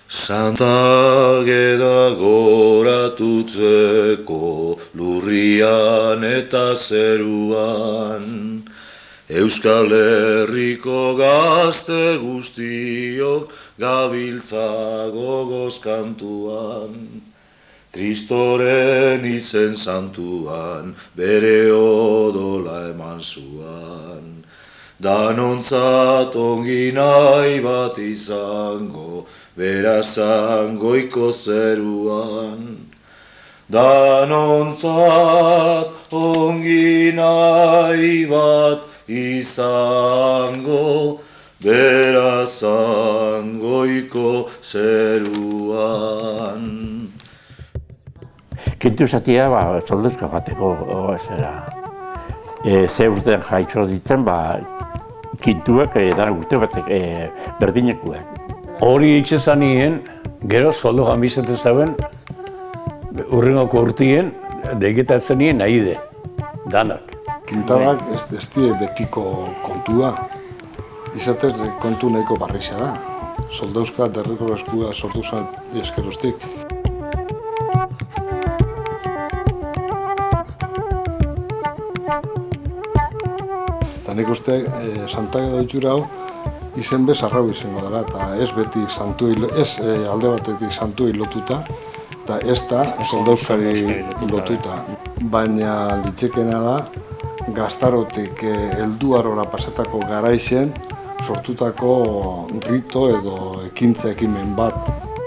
Santa Geda goratutzeko lurrian eta zeruan, Euskal Herriko gazte guztiok gabiltza gogoz kantuan, Kristoren izen santuan bere odola eman zuan. Danontzat ongi nahi bat izango, berazan goiko zeruan. Danontzat ongi nahi bat izango, berazan goiko zeruan. Kintu zatia, solduzka bateko, ze urtean jaitxo ditzen, kintuak dara urte batek berdinekuak. Hori itxezan nien, gero soldo gamizete zauen, urrengoko urtien, degetatzen nien nahi de, danak. Kintadak ez die betiko kontua, izatez kontu nahiko barrixa da. Soldauzka derriko eskua sortu zen eskerostik. Nik uste, Santa Geda itxura hau, izen bez arrau izango dara, eta ez beti alde batetik santuei lotuta, eta ez da soldauzkari lotuta. Baina litxekena da, Gaztarotik helduarora pasatako garaixen sortutako rito edo ekintza ekimen bat.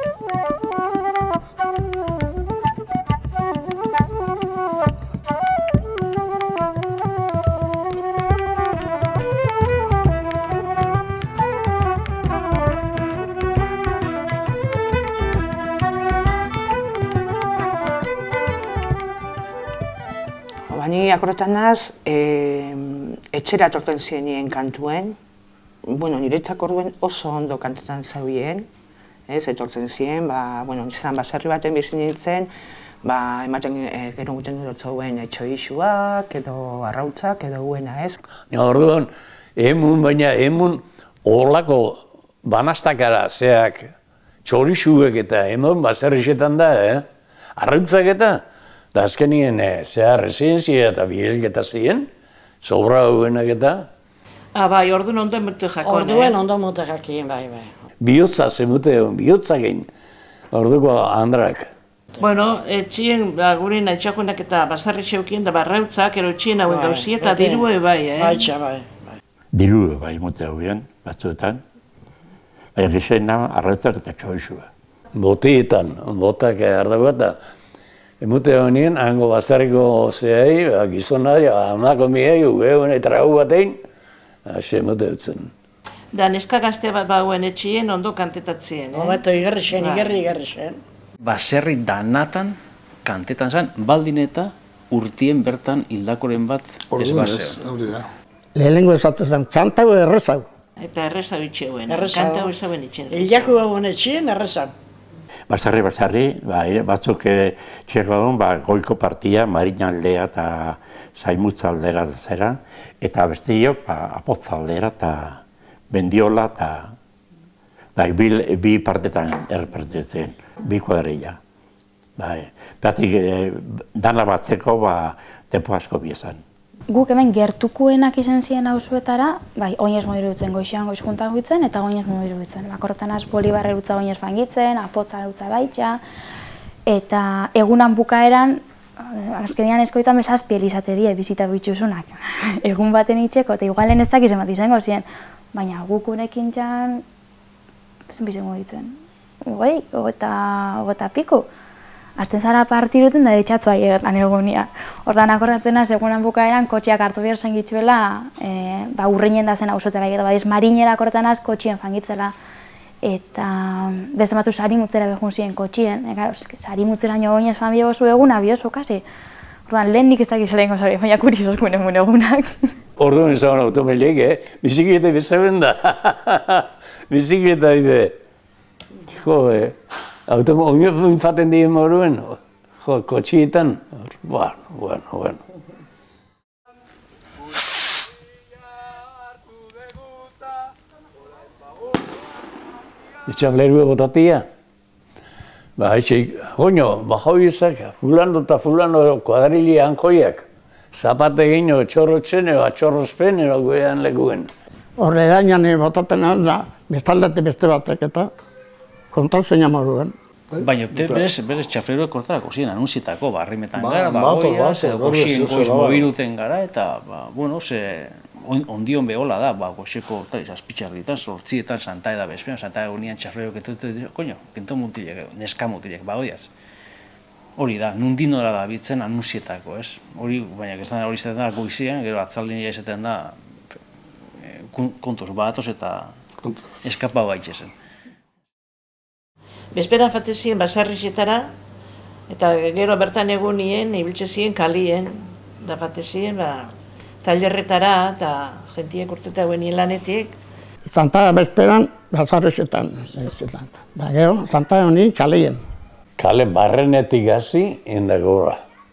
Ni akorretan naz, etxera torten zienien kantuen. Niretzak orduen oso ondo kantetan zaubien, etortzen zien, nizeran baserri baten bizi nintzen, ematen gero guten dut zauen etxoixuak, edo arrautzak, edo huena, ez. Orduan, emun horlako banastakara, zeak, txorixuek eta emun baserrixetan da, arrautzak eta, da azkenien zehar residentzia eta bihelketa ziren, sobra huenak eta. Orduan ondo emute jakon. Orduan ondo emute jakin, bai. Bihotza zemute egon, bihotza egin, orduko andrak. Etxien gure naitxakunak eta basarri xeukien da barrautzak, ero etxien hauen gauzi eta dirue bai, Bai. Dirue bai emute hauen, batzuetan. Baina gizena arrautzak eta txoixua. Botietan, botak ardago eta emute honien, hango bazarriko zehai, gizonari, amako mihai, ugeuen eta ragu batein, hasi emute dutzen. Da neska gazte bat bauen etxien ondo kantetatzen, Hobeto igerrixen. Baserri danatan kantetan zen, baldin eta urtien bertan hildakoren bat ez bazean. Lehenengo esatu zen, kantau errezau. Eta errezau itxeuen, kantau ezauen itxen. Hilako hauen etxien errezau. Basarri, batzuk txeko egon, goiko partia, Marina aldea eta Zaimutza aldera zera, eta bestiok Apotza aldera eta Bendiola eta bi partetan errepartitzen, bi kuadrilla. Beatik dana batzeko tempo asko biezan. Guk hemen gertukuenak izan ziren auzuetara, oinez modu iruditzen, goixean goizkuntan guitzen eta oinez modu iruditzen. Korretan az Bolibarre erutza oinez fangitzen, Apotza erutza baitxa, eta egunan bukaeran, azkenean eskoitan bezazpi elizate die bizita bitxuzunak. Egun baten itxeko, eta igualen ez dakiz emat izango ziren, baina guk unekin txan, zen bizango ditzen, ogeta piku. Azten zara partiruten da ditxatzua egetan egunia. Ordan akordatzen az, egunan bukaeran, kotxeak hartu behar zengitzuela, urreinen da zen ausotera egitu. Marinera akordatzen az, kotxien fangitzela. Eta beste batu sarimutzera behun ziren kotxien. Sarimutzera nio goinez fan biozu eguna, biozu kasi. Ordan lehen nik ez dakizela ingo zari, baina kurizozkuen egun egunak. Orduan ezagun automeliek, bizikleta bezaben da. Bizikleta ide. Oinok infaten dien moruen, kotxietan, bueno. Etxan lerue botatia, Ba, etxeik, goño, bajoizak, fulano eta fulano kuadrilian joiak. Zapate gino, txorrotzen, atxorrozpen, gurean lekuen. Horre gainan botaten da, bestaldetik beste batek eta kontauzeina moduan. Baina, berez txafrero kortarako ziren, anunzietako, barrimetan gara, bagoiaz, edo goxien goiz mobiruten gara, eta, bueno, ondion behola da, goxeko azpitxarritan, sortzietan, Santa Eda bezpean, Santa Eda unian txafrero ketute, koño, kento mutilek, neska mutilek, bagoiaz. Hori da, nundinora da bitzen anunzietako, ez? Hori, baina, hori izaten da goizian, gero atzaldin izaten da kontuz batoz eta eskapa baitxezen. Bezperan fatezien basarrizetara, eta gero bertan egunien, ibiltze ziren kalien, da fatezien, tailerretara, eta jentiek urteta guenien lanetik. Santa bezperan basarrizetan. Da gero, Santa honien kalien. Kale barrenetik hasi, enda gora.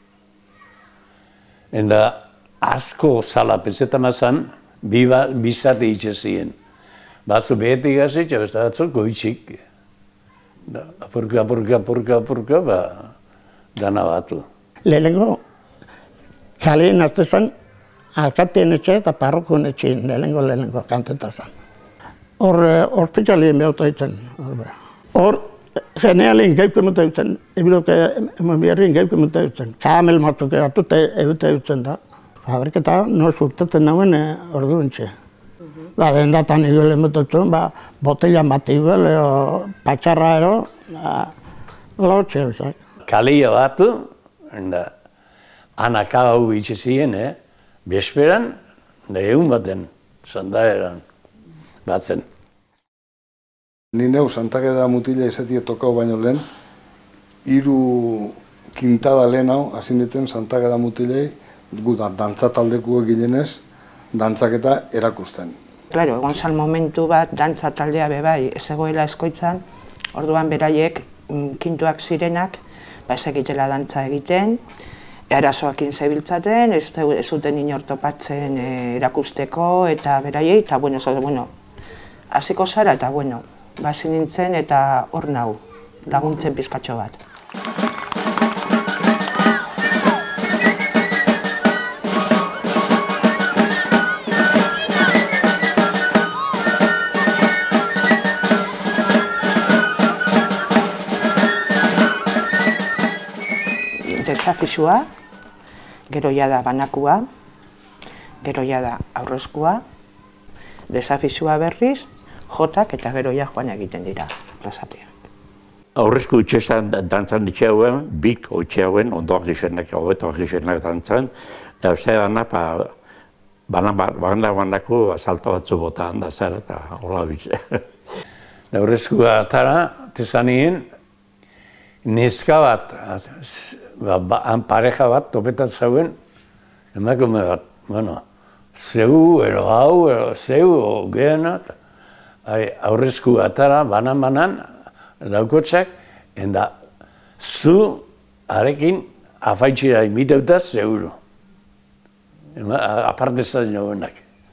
Enda asko zala pezetamazan, bizate itxezien. Batzu behetik hasi, eta beste batzuk goitxik. Apurka, dana batu. Lehenengo, kaleen artezan, alkateen etxe eta parrokuen etxein, lehenengo kantetan zan. Hor, hospitalien behauta ditzen. Hor, generalien gauko emute dutzen, ebiloke emobiarrien gauko emute dutzen. Kamel matzuk hartute egute dutzen da. Fabriketa no surtetzen nagoen orduentxe. Den datan iguel emututzen, botellan bat iguel, patxarra ero, lotxe eusak. Kalia batu, anaka hau itxezien, besperan, da egun baten, Santaeran batzen. Ni neu Santa Eda mutila izatie tokau baino lehen, 3 kintada lehen hau, hasineten Santa Eda mutilei, dantza taldeko egilenez, dantzaketa erakusten. Claro, egon zan momentu bat, dantza taldea bebai, ez egoela eskoitzan, orduan beraiek, kintuak zirenak, ez egitela dantza egiten, arazoakin zebiltzaten, ez zuten inor topatzen erakusteko, eta beraiei, eta bueno, hasiko zara, eta bueno, basi nintzen, eta hor nau, laguntzen pizkatxo bat. Desafizua, gero da banakua, gero da aurrezkua, desafizua berriz, jotak eta gero joan egiten dira plazateak. Aurrezko utxesan dantzan ditxeuen, bik utxeuen, ondoak gizenak, hobetuak gizenak dantzan, eta zer banako asalto batzu bota handa zer eta hola bitxe. Aurrezkoa atara, tezanien, neska bat, pareja bat topetan zauen, emakume bat, zeu, hau, zeu, gehenat, aurrezku atara, banan, daukotxak, enda zu arekin afaitxira imiteuta zeuru. Aparte zain jogunak.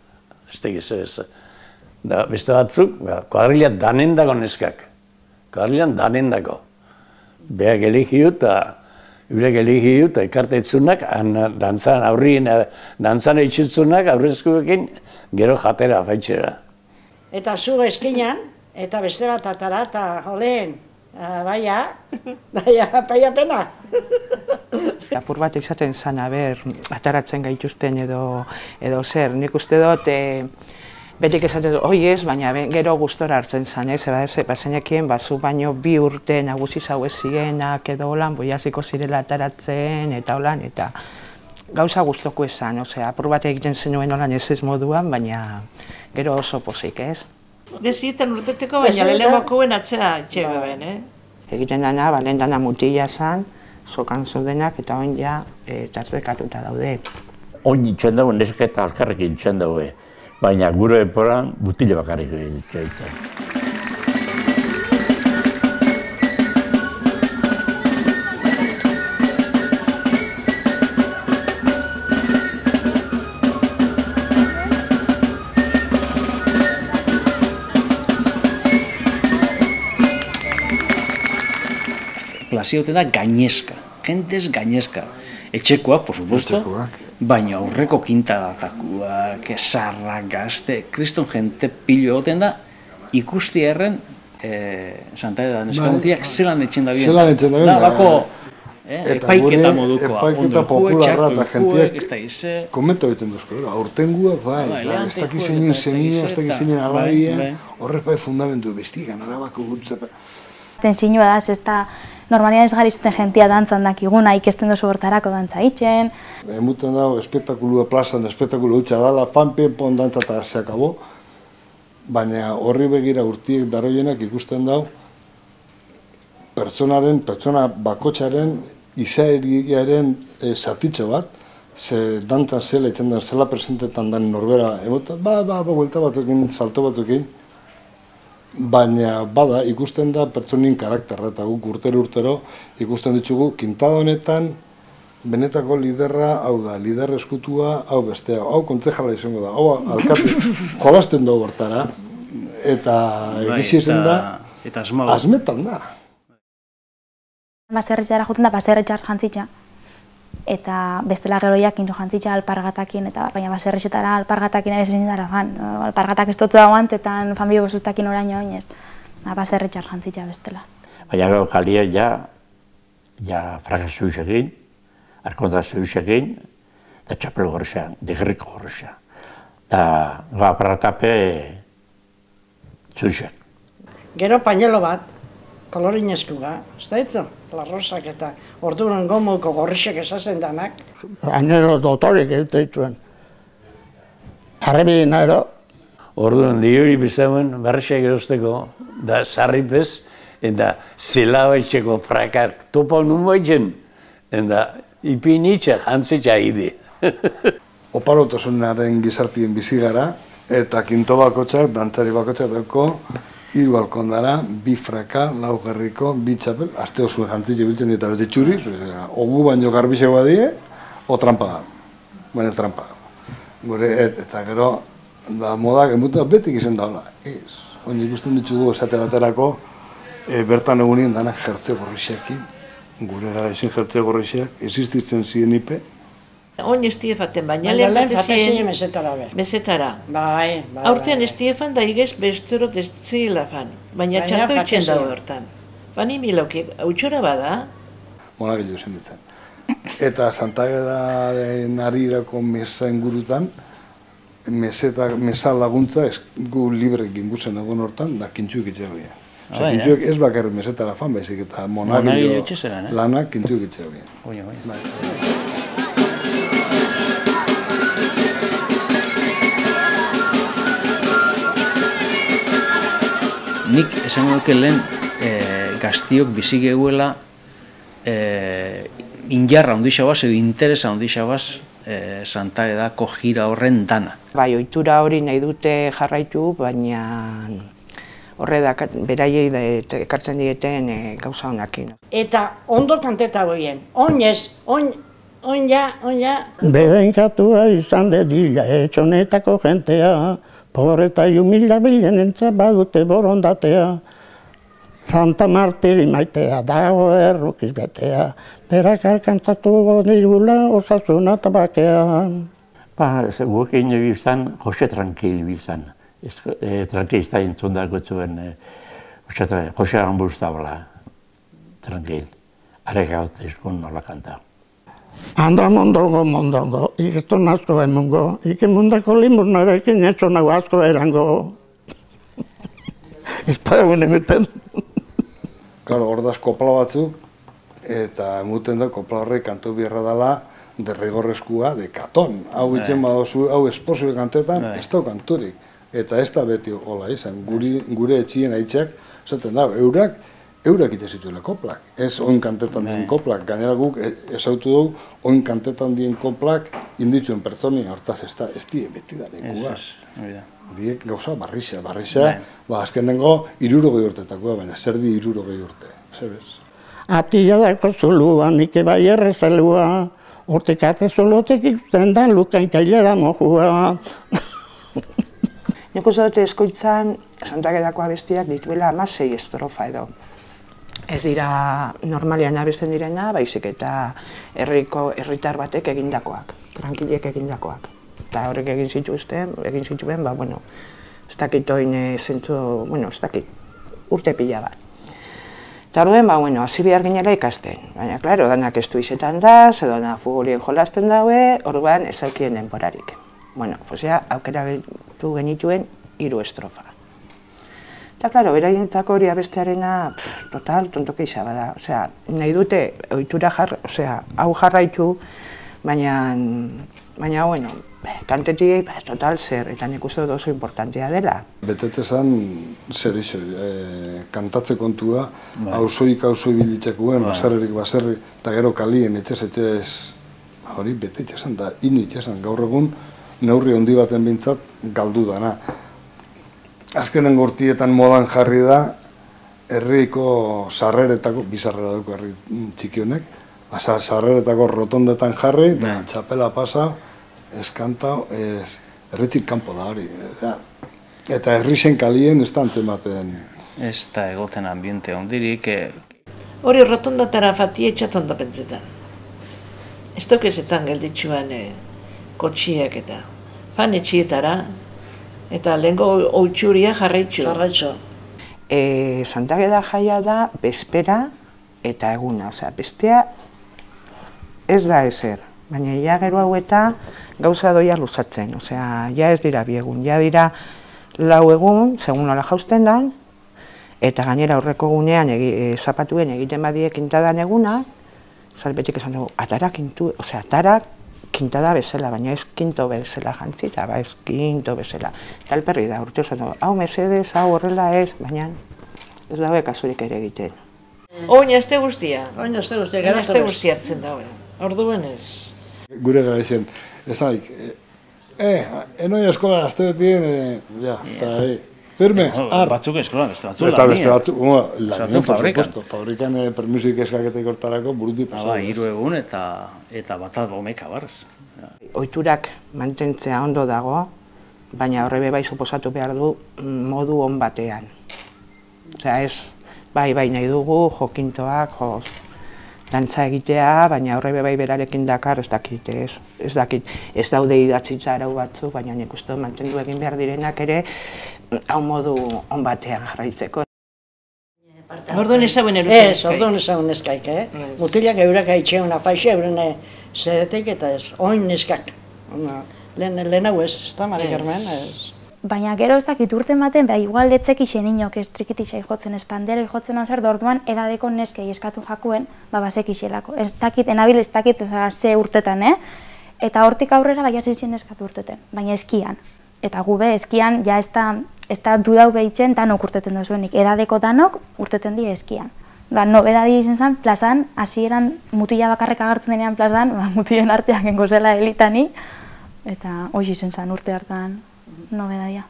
Beste batzuk, kuadrilan danendako neskak. Kuadrilan danendako. Beak eligiu eta eurek eligiu eta ekartetzunak, dantzan aurrien, dantzan eitxitzunak aurrezkuekin gero jatera afaitxera. Eta zu eskinan, eta beste bat atara, eta joleen, baia pena. Apur bat izaten zan, ataratzen gaituzten edo zer. Nik uste dut, betik esaten dut, oi ez, baina gero gustora hartzen zan, bazenekien, zu baino 2 urte nagusi zau ez zienak edo holan, boiaziko zirela ataratzen eta holan, eta gauza gustoko esan, apur bat egiten zenuen holan ez moduan, baina gero oso pozik, ez? Dezietan urteteko, baina lehenbakoen atzea txegeben, Egiten dana, lehen dana mutila zan, sokan zudenak eta oin ja tartekatuta daude. Oin itxen dago, neska eta alkarrekin itxen dago, baina gure eporan mutile bakarrik egiten. klasioten da gainezka, jentez gainezka. Etxekoak, por supuesto, baina aurreko kintadatakuak, esarrak, gazte, kriston jente pilo egoten da, ikusti erren, Santa Eda neskamutiak zelan etxen da bien. Zelan etxen da bien. Da, bako, epaiketa modukoa. Epaiketa popularra eta jentiak komenta egiten duzko. Aurtenguak, ez dakiz zeinen zemia, ez dakiz zeinen alabia, horrez bai fundamentu bestigan, arabako gutza. Tensioa da, ez da, normalian ez garizten jentia dantzan dakiguna, ikesten duzu hortarako dantza itxen. Emuten dago, espektakulua plazan, espektakulu hutsa dala, pan-pon dantza eta se akabo. Baina horri begira urtiek daroienak ikusten dau pertsona bakotxaren izaeriaren zatitxo bat, ze dantzan zela etxen den, zela presentetan den norbera, emoten, buelta batzukin, salto batzukin, baina bada ikusten da pertsonin karakterra, eta guk urtero ikusten ditugu, kintada honetan, benetako liderra, hau da, lider eskutua, hau bestea, hau kontzejala izango da, hau alkate, jolasten dugu hortara, eta egizien da, asmetan da. Baserritxara juten da, baserritxar jantzitxa, eta bestela geroiak intzo jantzitxa alpargatakin, eta baina baserritxetara alpargatakin ere zein dara fan, alpargatak ez dutzu dagoantetan, familio bosuztakin oraino oinez, baserritxar jantzitxa bestela. Baina gau kalia ja frakazu egin, arkontazio egin, eta txapel gorrexean, degerriko gorrexean. Eta aparatape zuixen. Gero pañelo bat, kolorinezkoa, ez da hitzo? Larrosak eta orduan gomuko gorrixek esazen danak. Gainero dotorik egite dituen. Arrebien ero. Orduan diuri bizauen berrexek erosteko, da sarripez, eta zelao etxeko frakak topa nun baitzen, eta ipinitxa jantzitxa ide. Oparotasunaren gizartien bizi gara, eta kinto bakotxak, dantzari bakotxak dauko, 3 alkondara, 2 fraka, 4 gerriko, 2 txapel, aste oso jantzitxe biltzen eta bete txuriz, ogu baino garbixegoa die, o trampa da, baina trampa da. Gure, eta gero, modak emutu betik izan daula. Oin ikusten ditugu esate baterako, bertan egunien dana jertze gorrixekin, gure gara izin jertze gorrixeak, existitzen ziren ipe. Oin estiefaten, baina lehen fatezien mesetara be. Mesetara. Bai. Aurtean estiefan da igez bestero destzila fan, baina txarto itxen dago hortan. Fani miloki, hautxora bada? Monagillo zen ditzen. Eta Santa Edaren arirako mesa ingurutan, mesa laguntza gu libre ginguzen egon hortan, da kintxuik itxego gien. Kintxuik ez bakarrik mesetara fan baizik, eta Monagillo lanak kintxuik itxego gien. Nik esango duke lehen gaztiok bizi gehuela injarra ondixabaz edo interesa ondixabaz Santa Edako jira horren dana. Bai, ohitura hori nahi dute jarraitu, baina horre da beraiei ekartzen dieten gauza honakin. Eta ondo kanteta boien, oinez, oin ja. Berenkatua izan dedila etxonetako jentea, pobre eta humila bilen entzat badute borondatea. Santa Martiri maitea dago errukiz betea, berak alkantzatu dirula osasuna eta bakea. Guk egin bizan, Jose Tranquil bizan. Tranquilista entzun dago zuen Jose Amburzabla, Tranquil. Arek hau izkun nola kanta. Andan mondongo, ikeston asko emungo, ikemundako limurnara ikin etxo nago asko erango. Espagun emuten. Claro, hor da kopla batzuk, eta emuten da kopla horrek kantu bierra dela derrigorrezkoa de katon. Hau itxen badozu, hau esposue kantetan, ez da kanturik. Eta ez da beti hola izan, gure etxien aitzak, zaten da, eurak itxe zituela koplak. Ez oin kantetan dien koplak, gainera guk esautu dugu, oin kantetan dien koplak inditzuen pertsoni, hortaz ez die beti da nekua. Diek gauza barrixa, azkenengo 60 urtetakoa, baina zer di 60 urte, zer bez? Atia dako zulua, nike bai errezelua, hortik ate zulotek ikusten dan lukain kailera mojua. Nik uste dute eskoitzan Santa Edako abestiak dituela 16 estrofa edo. ez dira normalean abesten direna, baizik eta herritar batek egindakoak, frankilek egindakoak. Eta horrek egin zituen, bueno, ez dakit oin zentzu, bueno, ez dakit, urte pila bat. Eta orduen, bueno, hasi behar ginela ikasten. Baina, klaro, danak estu izetan da, zedona futbolien jolasten daue, orduan ez aukien denborarik. Bueno, pues ja, aukera betu genituen 3 estrofa. Eta, klaro, beraientzako hori abestearena, total, tontoke izaba da. Osea, nahi dute, ohitura hau jarraitu, baina, bueno, kantetik, total zer, eta nik uste dut oso importantea dela. Betete zan, zer iso, kantatze kontua, hauzoik bilitxekuen, baserrik, eta gero kalien etxez, hori betete zan, da initxe zan, gaur egun, neurri handi baten bintzat galdu dana. Azkenen gortietan modan jarri da, herriko sarreretako, bi sarrera duko herri txikionek, sarreretako rotondetan jarri, da txapela pasa, eskantau, herritxik kanpo da hori. Eta herrixen kalien ez da antzematen. Ez da egoten ambiente ondirik. Hori rotondatara fatia etxatondo pentsetan. Ez tokezetan gelditxuan kotxiak eta fan etxietara, eta lehenko outxuria jarraitxu. Santa Ageda jaia da bezpera eta eguna, bestea ez da ezer. Baina ja gero hau eta gauza doia luzatzen, ja ez dira 2 egun, ja dira 4 egun, segun nola jausten dan, eta gainera aurreko egunean zapatuen egiten badie kintadan eguna, betik esan dugu, atara kintada bezala, baina ez kinto bezala jantzita, ez kinto bezala. Eta alperri da, urte esan dugu, hau mesedez, hau horrela ez, baina ez daue kasurik ere egiten. Oin azte guztia. Azte guztia hartzen daue. Orduen ez. Gure gara izan, ez daik, enoi eskola azte betien, eta firme, Batzuk eskolan, beste batzuk eta beste batzuk, lanien, fabrikan. Fabrikan permisik eskaketek hortarako buruti pasau. 3 egun eta batat gomeka barrez. Ohiturak mantentzea ondo dago, baina horrebe bai suposatu behar du modu on batean. Osea, ez, bai nahi dugu, jokintoak, dantza egitea, baina horrebe bai berarekin dakar, ez dakit, ez daude idatzitza arau batzuk, baina nik uste mantendu egin behar direnak ere, hau modu on batean jarraitzeko. Orduan ezagun eruten eskaik. Orduan ezagun eskaik, Mutilak eurak haitxeun afaixe, euren zeretek eta ez, oin eskak. Lehen hau ez, ez da, Mari Carmen, ez. Baina gero ez dakit urten baten, igual letzekixen inok ez trikititxai jotzen, ez pandero jotzen hau zer, orduan edadeko neskei eskatu jakuen, bazekixelako. Ez dakit, enabil ez dakit ze urtetan, Eta hortik aurrera bai hasi eskatu urteten, baina eskian. Eta gube eskian, ja ez da dudau behitzen danok urteten dozuenik, edadeko danok urteten die eskian. Nobedadi izan zen, plazan, hasieran mutila bakarrek agertzen denean plazan, mutilen artean gengo zela elitani, eta hoxe izan zen urte hartan nobedadia.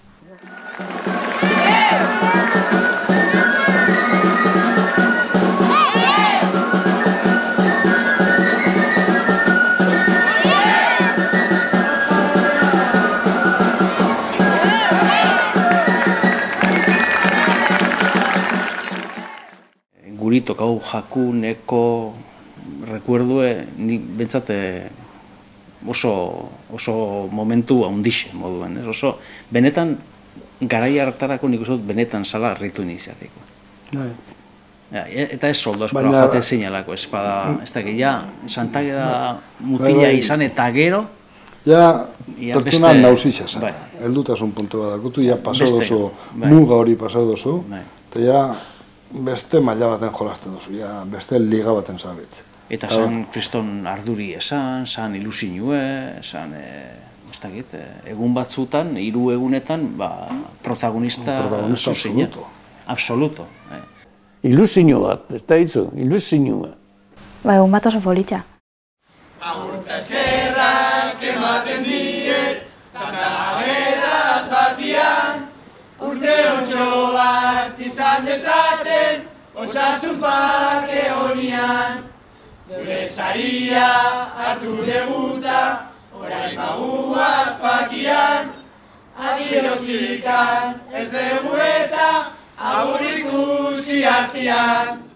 Guri tokau jakuneko rekuerdue, nik bentsate oso momentu handixe moduen, oso benetan garai hartarako nik uste dut benetan zala harritu iniziatiko. Eta ez soldo eskola jate zeinalako, ez dakit, Santa Ageda mutila izan eta gero... Ja, pertsonan nauzitza zen, heldutasun puntu bat dakutu, ja pasau dozu, muga hori pasau dozu, eta ja beste maila baten jolasten dozu, ja beste liga baten zabitz. Eta san kriston arduri esan, san ilusinue, san, ez dakit, egun batzutan, 3 egunetan, protagonista zuzina. Absoluto. Ilusio bat, ez da hitzu, ilusio bat. Egun bat oso politxa. Agurta eskerrak ematen diet, Santa Agedaz batian, urte ontxo bat izan dezaten, osasun parke honian. Gure saria hartu deguta, orain bagu azpakian, adiosikan ez dugu eta agur ikusi artian.